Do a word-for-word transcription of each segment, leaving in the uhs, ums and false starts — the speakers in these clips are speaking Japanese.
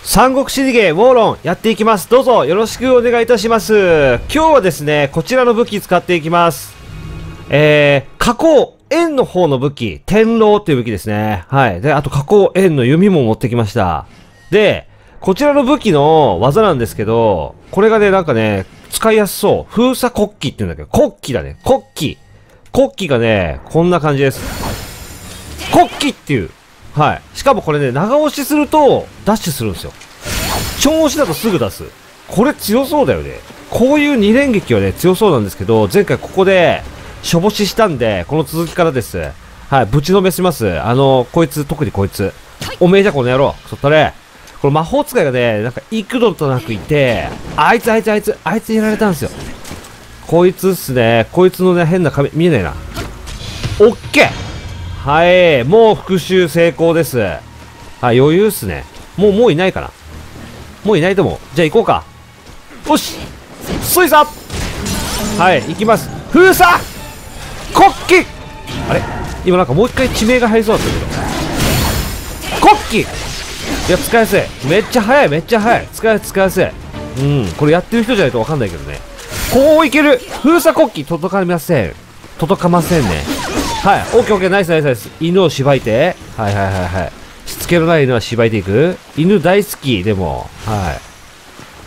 三国志ゲーウォーロンやっていきます。どうぞよろしくお願いいたします。今日はですね、こちらの武器使っていきます。えー、加工円の方の武器、天狼っていう武器ですね。はい。で、あと加工円の弓も持ってきました。で、こちらの武器の技なんですけど、これがね、なんかね、使いやすそう。封鎖国旗って言うんだけど、国旗だね。国旗。国旗がね、こんな感じです。国旗っていう。はい。しかもこれね、長押しすると、ダッシュするんですよ。長押しだとすぐ出す。これ強そうだよね。こういう二連撃はね、強そうなんですけど、前回ここで、しょぼししたんで、この続きからです。はい、ぶちのめします。あの、こいつ、特にこいつ。おめえじゃこの野郎。そったれ。この魔法使いがね、なんか幾度となくいて、あいつあいつあいつ、あいつやられたんですよ。こいつっすね。こいつのね、変な髪、見えないな。オッケー。はい、もう復讐成功です。はい、余裕っすね。もう、もういないかな。もういないと思う。じゃあ行こうか。よしそいざはい、行きます。封鎖国旗あれ今なんかもう一回地名が入りそうだったけど。国旗いや、使いやすい。めっちゃ速い、めっちゃ速い。使いやすい、使いやすい。うん、これやってる人じゃないとわかんないけどね。こういける封鎖国旗届かみません。届かませんね。はい、オッケーオッケー、ナイスナイスナイス。犬をしばいて。はいはいはいはい。しつけのない犬はしばいていく。犬大好き、でも。はい。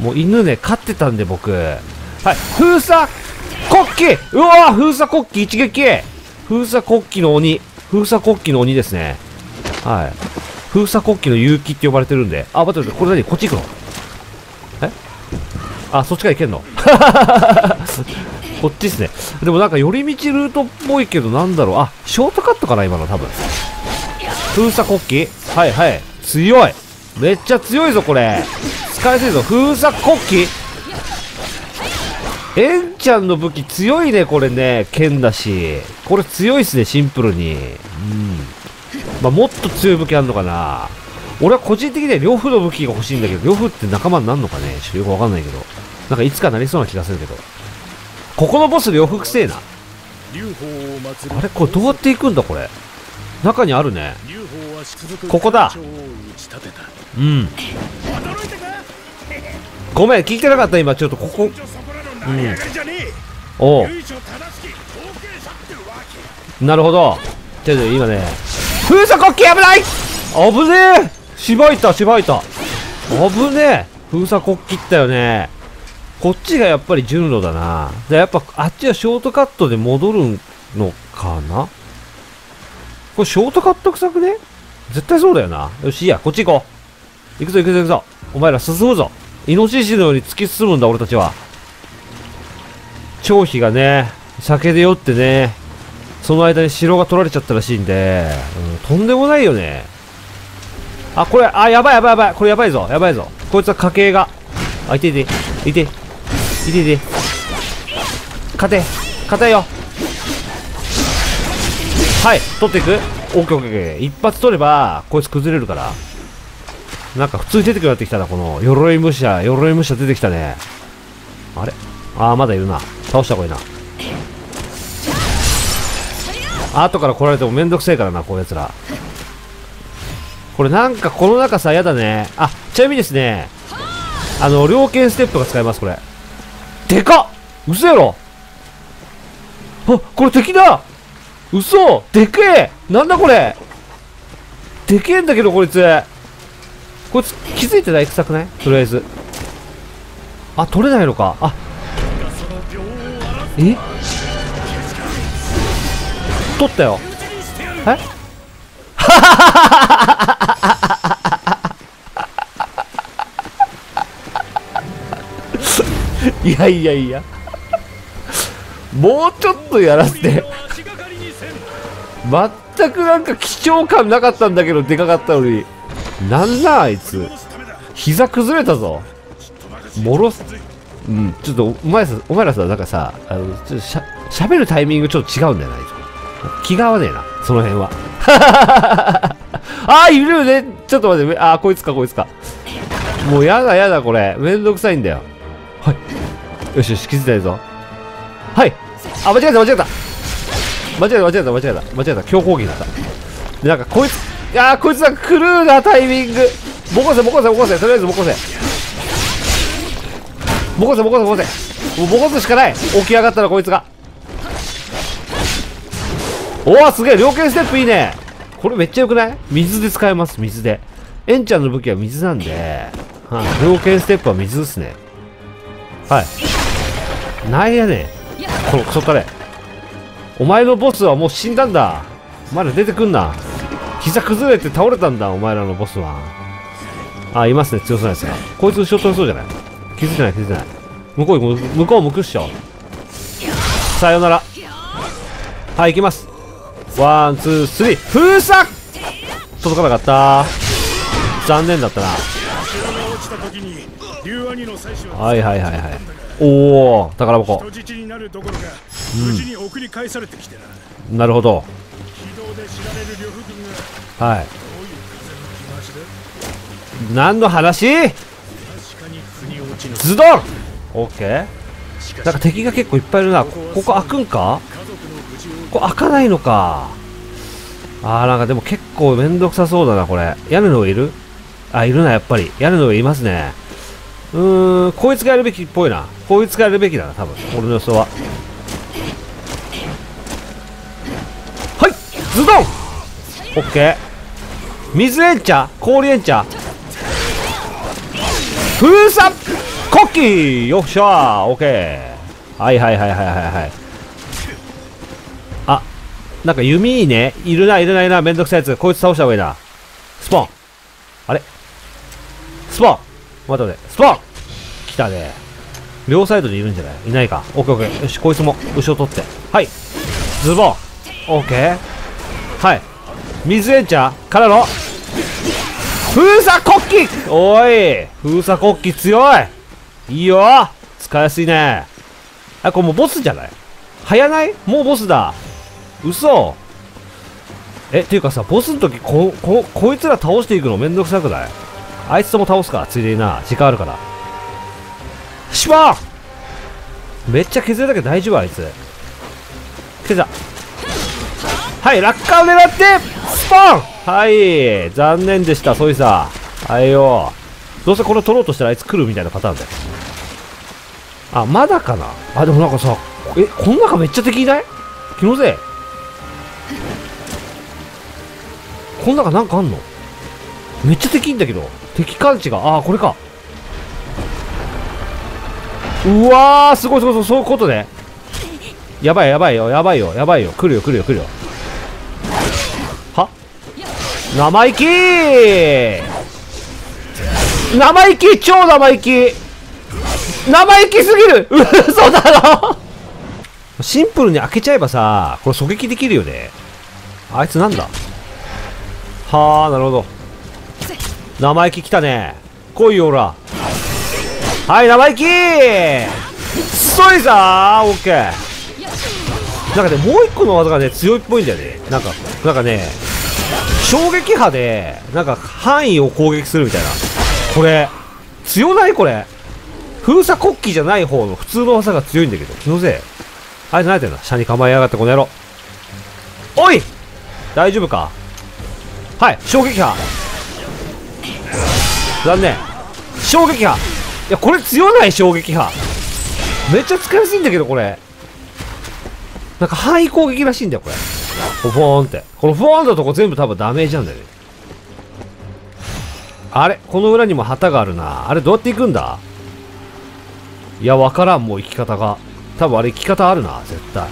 もう犬ね、飼ってたんで僕。はい、封鎖国旗うわー封鎖国旗一撃封鎖国旗の鬼。封鎖国旗の鬼ですね。はい。封鎖国旗の勇気って呼ばれてるんで。あ、待って待って、これ何こっち行くのえあ、そっちから行けんのこっちっすね。でもなんか寄り道ルートっぽいけどなんだろう。あ、ショートカットかな今の多分。封鎖国旗はいはい。強いめっちゃ強いぞこれ。使いやすいぞ。封鎖国旗エンちゃんの武器強いねこれね。剣だし。これ強いっすねシンプルに。うん。まあもっと強い武器あんのかな。俺は個人的には両夫の武器が欲しいんだけど、両夫って仲間になるのかねちょっとよくわかんないけど。なんかいつかなりそうな気がするけど。ここのボス両夫くせえな。あれこれどうやって行くんだこれ。中にあるね。ここだ。うん。ごめん聞いてなかった今ちょっとここ。うん。おう。なるほど。ちょっと今ね。封鎖国旗危ない危ねえしばいたしばいた危ねえ封鎖国旗ったよね。こっちがやっぱり順路だな。でやっぱあっちはショートカットで戻るのかな。これショートカット臭くね。絶対そうだよな。よしいいやこっち行こう。行くぞ行くぞ行くぞ。お前ら進むぞ。イノシシのように突き進むんだ俺たちは。張飛がね酒で酔ってねその間に城が取られちゃったらしいんで、うん、とんでもないよね。あこれあやばいやばいやばいこれやばいぞやばいぞ。こいつは家系があいていていていていて勝て勝てよ。はい取っていく。オッケーオッケーオッケー。一発取ればこいつ崩れるから。なんか普通に出てくるようになってきたな。この鎧武者鎧武者出てきたね。あれあーまだいるな。倒した方がいいな。後から来られてもめんどくせえからなこういうやつら。これなんかこの中さやだね。あちなみにですねあの猟犬ステップが使えますこれ。でかっ嘘やろ。あこれ敵だ嘘でけえなんだこれでけえんだけどこいつこいつ気づいてない臭くないとりあえず。あ取れないのか。あえ取ったよ。えいやいやいやもうちょっとやらせて全くなんか貴重感なかったんだけどでかかったのになんだあいつ膝崩れたぞもろす。うんちょっとお前さお前らさなんかさあのちょっとしゃ喋るタイミングちょっと違うんだよなあいつ気が合わねえなその辺はあーいるよねちょっと待ってあーこいつかこいつかもうやだやだこれめんどくさいんだよ。はいよしよし気づいたぞ。はいあ間違えた間違えた間違えた間違えた間違えた間違えた強攻撃だった。でなんかこいついやーこいつは狂うなタイミングボコせボコせボコせ、とりあえずボコせボコせボコせボコせ、もうボコすしかない。起き上がったらこいつが。おおすげえ、猟犬ステップいいね。これめっちゃよくない？水で使えます。水でエンちゃんの武器は水なんで、はい、猟犬ステップは水ですね。はい、なんやねんこのクソタレ。お前のボスはもう死んだんだ。まだ出てくんな。膝崩れて倒れたんだ、お前らのボスは。あ、いますね、強そうなやつが。こいつ後ろ取れそうじゃない？気づいてない気づいてない。向こう向向こう向くっしょ。さよなら。はい、行きます。ワンツースリー、封鎖。届かなかった。残念だったな。はいはいはいはい。おお、宝箱。うん、なるほど。はい。何の話？ズドン。オッケー。なんか敵が結構いっぱいいるな。ここ開くんか？ここ開かないのか。あー、なんかでも結構めんどくさそうだなこれ。屋根の上いる？あ、いるなやっぱり。屋根の上いますね。うーん、こいつがやるべきっぽいな。こいつがやるべきだな多分。俺の予想は。はい、ズドン。オッケー。水エンチャ、氷エンチャ、封鎖コッキー。よっしゃー。オッケー。はいはいはいはいはいはい。あ、なんか弓いいね。いるないるないな。めんどくさいやつ。こいつ倒した方がいいな。スポン。あれスポン。待って待って。スポン。来たね。両サイドにいるんじゃない？いないか。オッケーオッケー。よし、こいつも後ろ取って。はい。ズボン。オッケー。はい。水エンチャーからの封鎖国旗。おい、封鎖国旗強い。いいよ、使いやすいね。あ、これもうボスじゃない？早ない？もうボスだ。嘘。え、っていうかさ、ボスの時こここいつら倒していくのめんどくさくない？あいつとも倒すか、ついでにな。時間あるからしばー。めっちゃ削れたけど大丈夫？あいつ削った。はい、落下を狙ってスポン。はい、残念でした。そういうさ、はいよ。どうせこれ取ろうとしたらあいつ来るみたいなパターンだよ。あ、まだかな。あ、でもなんかさ、え、この中めっちゃ敵いない？気のせい。この中なんかあんの？めっちゃ敵いんだけど。敵感知が、ああ、これか。うわー、すごいすごい、そういうことね。やばいやばいよ、やばいよ、やばいよ。来るよ来るよ来るよ。は？生意気ー。生意気、超生意気。生意気すぎる。嘘だろ。シンプルに開けちゃえばさ、これ狙撃できるよね。あいつなんだ？はあ、なるほど。生意気来たね。来いよ、ほら。はい、生意気ー。そいざー。オッケー。なんかね、もう一個の技がね、強いっぽいんだよね。なんか、なんかね、衝撃波で、なんか範囲を攻撃するみたいな。これ、強ないこれ。封鎖国旗じゃない方の普通の技が強いんだけど、気のせい。あいつ慣れてるな。車に構えやがって、この野郎。おい！大丈夫か？はい、衝撃波。残念。衝撃波。いや、これ強ない衝撃波。めっちゃ使いやすいんだけど、これ。なんか範囲攻撃らしいんだよ、これ。フォーンって。このフォーンのとこ全部多分ダメージなんだよね。あれ？この裏にも旗があるな。あれどうやって行くんだ？いや、わからん、もう行き方が。多分あれ行き方あるな、絶対。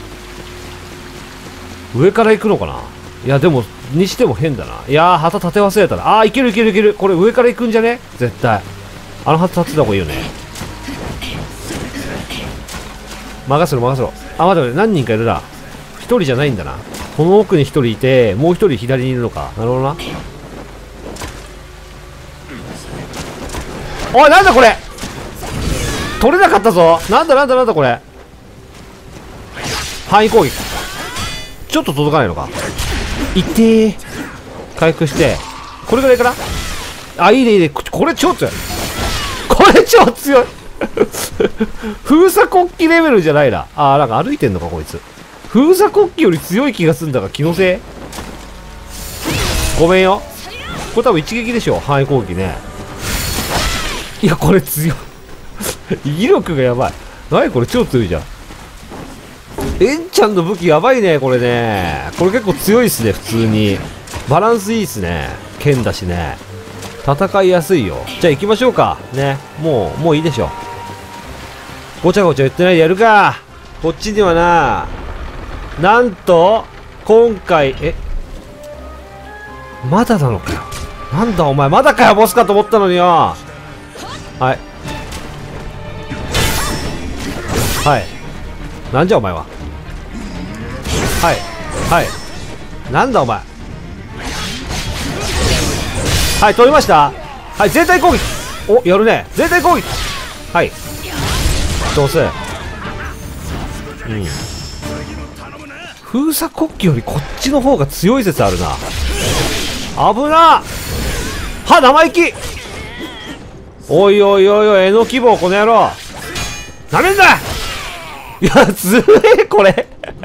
上から行くのかな？いや、でも、にしても変だな。いやー、旗立て忘れたな。あー、いけるいけるいける。これ上から行くんじゃね？絶対。あの旗立てた方がいいよね。任せろ任せろ。あ、待って待って、何人かいるな。一人じゃないんだな。この奥に一人いて、もう一人左にいるのか。なるほどな。おい、なんだこれ。取れなかったぞ。なんだなんだなんだこれ。範囲攻撃。ちょっと届かないのか。いってー。回復して。これぐらいかな。あ、いいねいいね。これ超強い。これ超強い。封鎖国旗レベルじゃないな。あー、なんか歩いてんのかこいつ。封鎖国旗より強い気がすんだが気のせい。ごめんよ。これ多分一撃でしょ。範囲攻撃ね。 いや、これ強い。威力がやばい。なにこれ、超強いじゃん。エンちゃんの武器やばいね、これね。これ結構強いっすね、普通に。バランスいいっすね。剣だしね。戦いやすいよ。じゃあ行きましょうか。ね。もう、もういいでしょ。ごちゃごちゃ言ってないでやるか。こっちにはな、なんと、今回、え、まだなのかよ。なんだお前、まだかよ、ボスかと思ったのによ。はい。はい。なんじゃお前は。はい。はい。なんだお前。はい、取りました。はい、全体攻撃。お、やるね。全体攻撃。はい。どうせ。うん。封鎖国旗よりこっちの方が強い説あるな。危な。は、生意気。おいおいおいおい、えのき棒、この野郎。なめんだ。いや、ずるい、これ。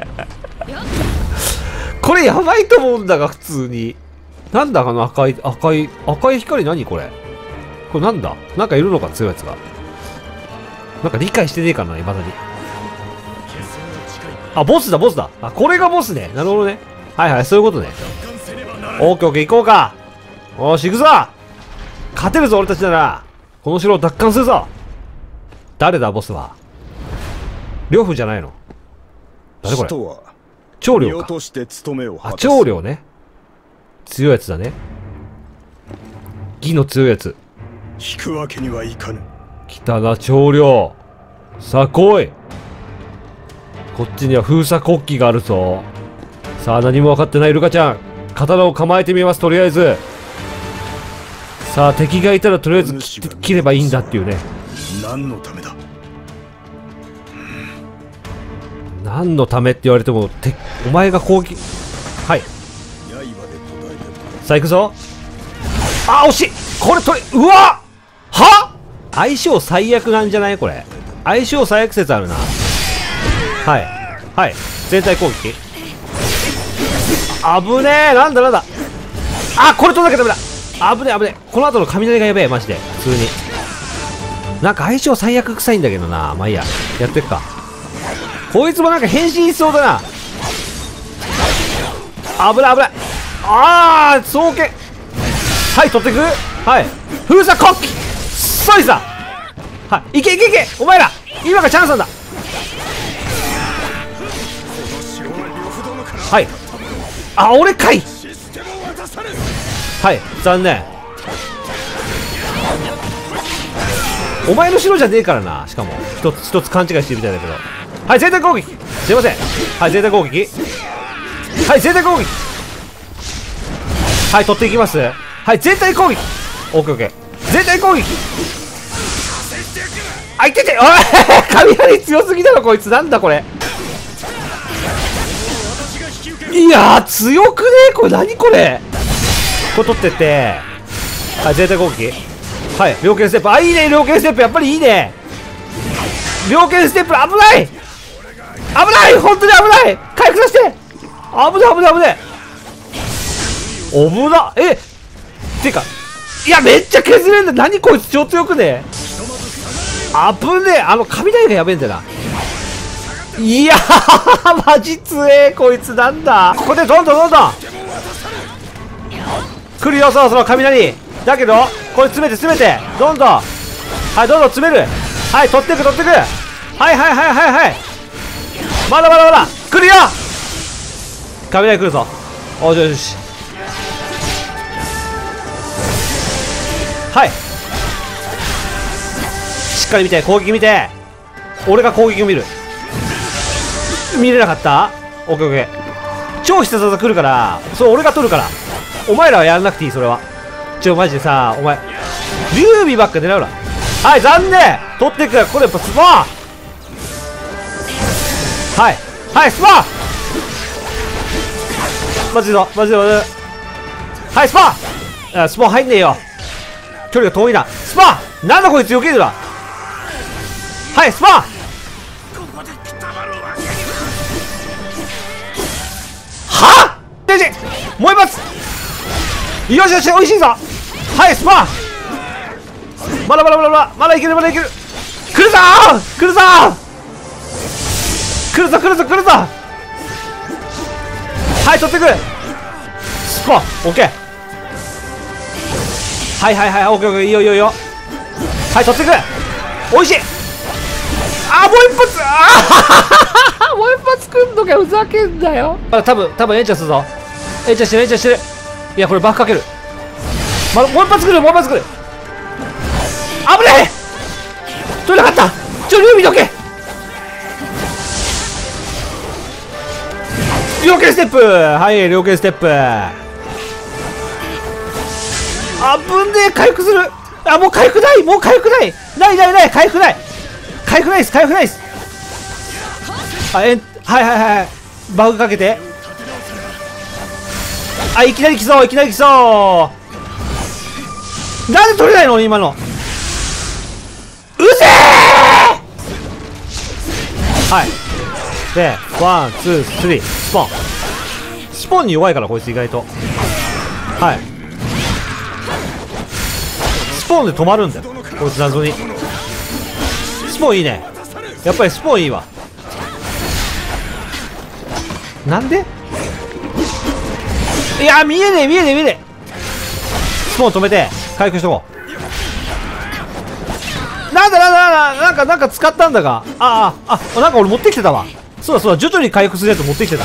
これやばいと思うんだが、普通に。なんだ、あの赤い、赤い、赤い光何これ。これなんだ、なんかいるのか、強いやつが。なんか理解してねえかな、未だに。あ、ボスだ、ボスだ。あ、これがボスね。なるほどね。はいはい、そういうことね。オーケーオーケー、行こうか。おーし、行くぞ。勝てるぞ、俺たちなら。この城を奪還するぞ。誰だ、ボスは。呂布じゃないの。誰これ。長領か。あ、長領ね。強いやつだね。義の強いやつ。 引くわけにはいかぬ。 来たな、長領。さあ来い。こっちには封鎖国旗があるぞ。さあ、何も分かってないルカちゃん、刀を構えてみます。とりあえず。さあ、敵がいたらとりあえず切切ればいいんだっていうね。 何のためだ。 何のためって言われても、てお前が攻撃。はい。さあ行くぞ。あ、惜しい。これ取れ、うわは相性最悪なんじゃない、これ。相性最悪説あるな。はい。はい。全体攻撃。あぶねえ。なんだなんだ。あ、これ取らなきゃダメだ。あぶねえ、危ねえ。この後の雷がやべえ、マジで。普通に。なんか相性最悪臭いんだけどな。まあいいや。やってっか。こいつもなんか変身しそうだな。危ない危ない。ああ、双剣。はい、取ってく。はい。封鎖国旗。そいさ。はい。いけいけいけ。お前ら。今がチャンスなんだ。はい。あ、俺かい。はい。残念。お前の城じゃねえからな。しかも一つ一つ勘違いしてるみたいだけど。はい、全体攻撃。すいません。はい、全体攻撃。はい、全体攻撃。はい、取っていきます。はい、全体攻撃。オッケーオッケー。全体攻撃。あ、いてて。おい雷強すぎだろこいつ。なんだこれ。いやー強くねえ。これ何これ。これ取ってって。はい、全体攻撃。はい、猟犬ステップ。あ、いいね、猟犬ステップ。やっぱりいいね。猟犬ステップ。危ない、危ない、本当に危ない。回復させて。危ない危ない危ない。危な。えてか、いや、めっちゃ削れんだ。何こいつ、超強くね。危ねえ。あの雷がやべえんだよな。いやーマジ強えこいつ。なんだここでどんどんどんどん来るよ、そろそろ雷だけど、これ詰めて詰めてどんどん。はい、どんどん詰める。はい、取ってく取ってく。はいはいはいはいはい。まだまだまだ来るよ。雷来るぞ。おしよしよし。はい、しっかり見て、攻撃見て。俺が攻撃を見る。見れなかった。オッケーオッケー。超必殺技来るから、それ俺が取るから。お前らはやらなくていい。それはちょマジでさ、お前劉備ばっか狙うな。はい、残念。取っていく。これやっぱスパー。はいはい、スパー。マジでマジでマジで。はい、スパー。あ、スパー入んねえよ。距離が遠いな。スパー。なんだこいつ、避けるな。はい、スパー。はっデジもう一発。よしよし、おいしいぞ。はい、スパー。 まだまだまだまだまだいけるまだいける。来るぞー来るぞー来るぞ来るぞ来るぞ。はい取ってくる。スポンオッケー。はいはいはいオッケーオッケーいいよいいよいいよ。はい取ってくる。おいしい。あーもう一発。あーもう一発くんのかふざけんなよ。あ多分多分エンチャーするぞ。エンチャーしてるエンチャーしてる。いやこれバックかける。まだもう一発くるもう一発くる。危ねえ取れなかった。ちょルービーどけ。両剣ステップ。はい両剣ステップ。あぶんねえ回復する。あもう回復ないもう回復ないないないない回復ない回復ないっす回復ないっす。あえんはいはいはいバグかけて。あいきなり来そういきなり来そう。なんで取れないの今の。うぜー。はいでワンツースリースポン。スポンに弱いからこいつ意外と。はいスポンで止まるんだよこいつ謎に。スポンいいねやっぱりスポンいいわ。なんでいや見えねえ見えねえ見えねえ。スポン止めて回復しとこう。なんだなんだなんだなんかなんか使ったんだが。あああなんか俺持ってきてたわ。そうだそうだ徐々に回復するやつ持ってきてた。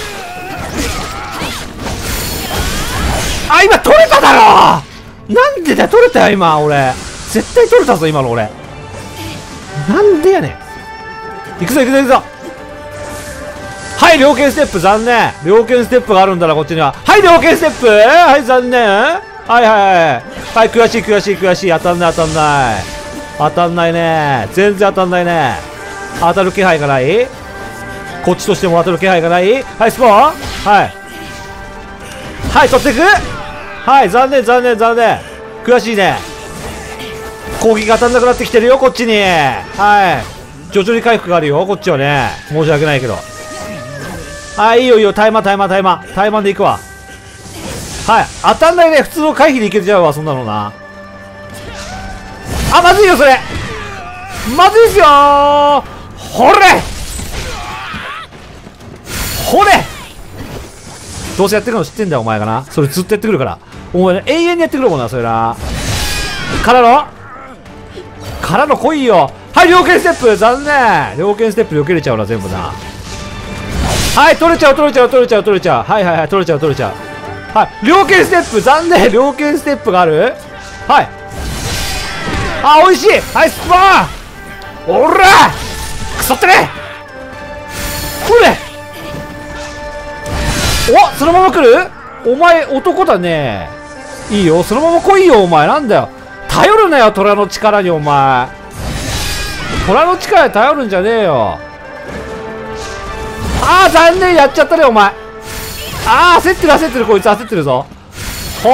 あ今取れただろ。なんでだよ取れたよ今俺絶対取れたぞ今の俺。なんでやねん。行くぞ行くぞ行くぞ。はい両剣ステップ残念。両剣ステップがあるんだなこっちには。はい両剣ステップはい残念。はいはいはいはい悔しい悔しい悔しい。当たんない当たんない当たんないね全然当たんないね。当たる気配がない。こっちとしても当たる気配がない。はいスポーンはいはい取っていく。はい残念残念残念悔しいね。攻撃が当たんなくなってきてるよこっちに。はい徐々に回復があるよこっちはね。申し訳ないけど。はいいいよいいよタイマータイマータイマータイマーでいくわ。はい当たんないね普通の回避でいけちゃうわそんなのな。あまずいよそれまずいっすよー。ほれほれどうせやってくるの知ってんだよお前がな。それずっとやってくるからお前、ね、永遠にやってくるもんなそれな。からのからの来いよ。はい両剣ステップ残念。両剣ステップ避けれちゃうな全部な。はい取れちゃう取れちゃう取れちゃう取れちゃうはいはいはい取れちゃう取れちゃう。はい両剣ステップ残念。両剣ステップがある。はいあ美味しい。はいスパーンおらくそってねこれおそのまま来る。お前男だね。いいよそのまま来いよお前。なんだよ頼るなよ虎の力にお前。虎の力に頼るんじゃねえよ。ああ残念やっちゃったねお前。ああ焦ってる焦ってるこいつ焦ってるぞ。ほーい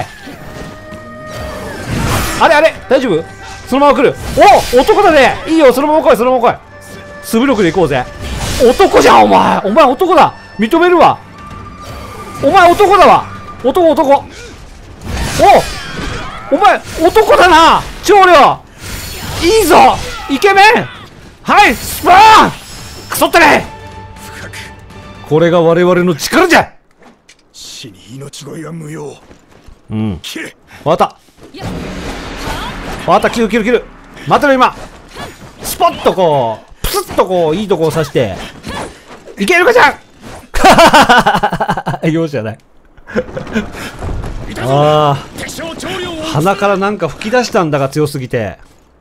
あれあれ大丈夫そのまま来る。お男だねいいよそのまま来いそのまま来い。素武力で行こうぜ。男じゃんお前お前男だ認めるわ。お前男だわ男男おお前男だな長領いいぞイケメン。はいスパーンクソったね。これが我々の力じゃ。 死に命乞いは無用。 うん切れわかったわかった切る切る切る。待てろ今スポッとこうプスッとこういいとこを刺していけるかじゃんよしじゃないああ鼻からなんか吹き出したんだが強すぎて。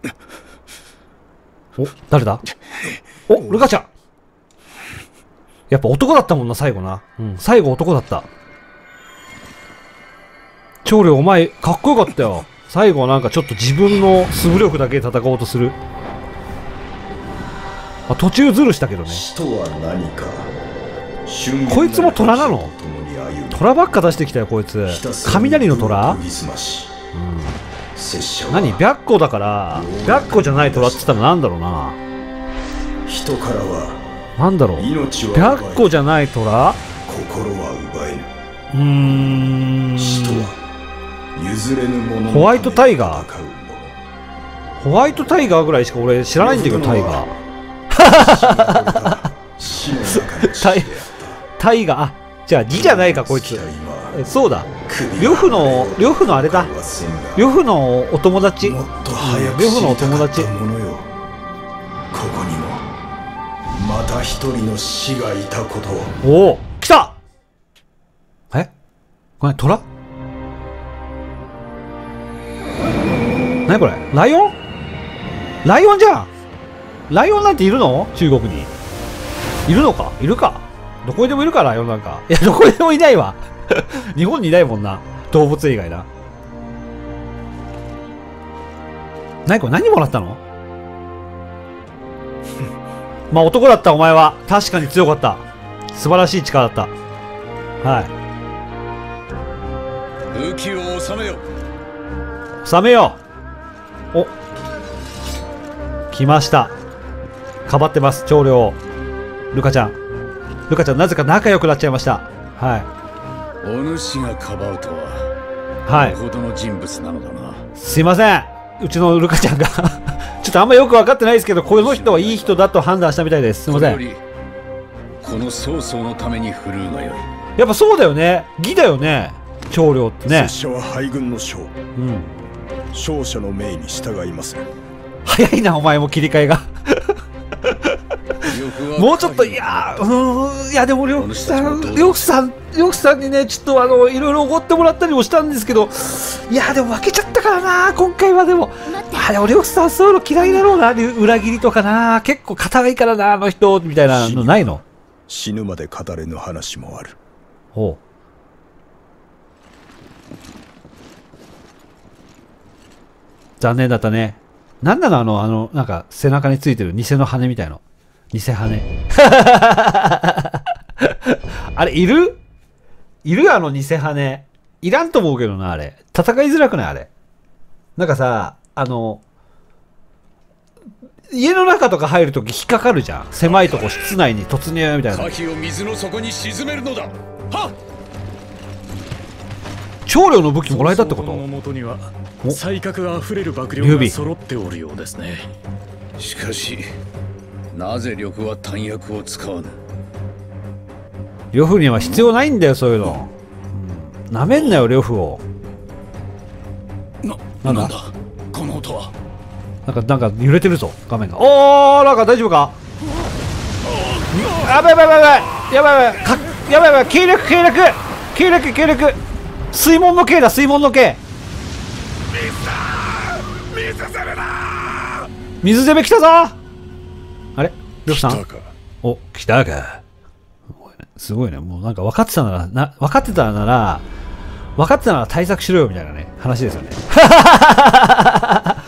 お誰だおルカちゃんやっぱ男だったもんな最後な。うん最後男だった。長領お前かっこよかったよ最後。なんかちょっと自分の素武力だけで戦おうとする。あ途中ズルしたけどね。こいつも虎なの。虎ばっか出してきたよこいつ。雷の虎。うん何白虎だから白虎じゃない虎って言ったらなんだろうな。 人からはなんだろう白虎じゃない虎。 心は奪えぬ。 うーん人は譲れぬもの。 ホワイトタイガー。 ホワイトタイガーぐらいしか俺知らないんだけど、タイガー。タイ、タイガー、あ、じゃあ義じゃないか、こいつ。えそうだ。呂布の、呂布のあれだ。呂布のお友達。呂布のお友達。 ここにも、また一人の死がいたことを。 おお、来た。えこれ、虎？何これライオン？ライオンじゃん。ライオンなんているの？中国に。いるのか？いるか。どこにでもいるか、ライオンなんか。いや、どこにでもいないわ。日本にいないもんな。動物以外な。何これ何もらったの？まあ男だったお前は。確かに強かった。素晴らしい力だった。はい。 武器を収めよ。 収めよう。お。来ました。かばってます、長領。ルカちゃん。ルカちゃん、なぜか仲良くなっちゃいました。はい。 お主がかばうとは、 はい。 ほどの人物なのだな。 すいません。うちのルカちゃんが。ちょっとあんまよく分かってないですけど、この人はいい人だと判断したみたいです。すいません。 この曹操のために振るうがよい。 やっぱそうだよね。義だよね。長領ってね。 拙者は敗軍の将。うん。勝者の命に従いますね。 早いな、お前も切り替えが。もうちょっと、いやー、うーん、いやでも、りょうくさん、りょうくさん、りょうくさんにね、ちょっとあの、いろいろおごってもらったりもしたんですけど、いやでも負けちゃったからな、今回はでも。あ、でも、りょうくさん、そういうの嫌いだろうな、裏切りとかな、結構硬いからな、あの人、みたいなのないの？ 死ぬまで語れぬ話もある。 ほう。残念だったね。なんなのあの、あの、なんか、背中についてる偽の羽みたいの。偽羽。あれ、いるいるあの偽羽。いらんと思うけどな、あれ。戦いづらくないあれ。なんかさ、あの、家の中とか入るとき引っかかるじゃん。狭いとこ室内に突入みたいな。 可否を水の底に沈めるのだ。はっ！ 長領の武器もらえたってこと？ の元には才覚あふれる幕僚が揃っておるようですね。 しかし、なぜ呂布は弾薬を使わぬ？ 呂布には必要ないんだよ、そういうの。うん、なめんなよ、呂布を。 な、 なんだなんだこの音は。 なんか、なんか揺れてるぞ、画面が。おー、なんか大丈夫か？やばいやばいやばいやばいやばいかやばいやばい計略計略計略計略水門の計だ、水門の計。水攻め来たぞ。あれ呂布さん、お、来たか。すごいね。もうなんか分かってたなら、な、分かってたなら、分かってたなら対策しろよみたいなね、話ですよね。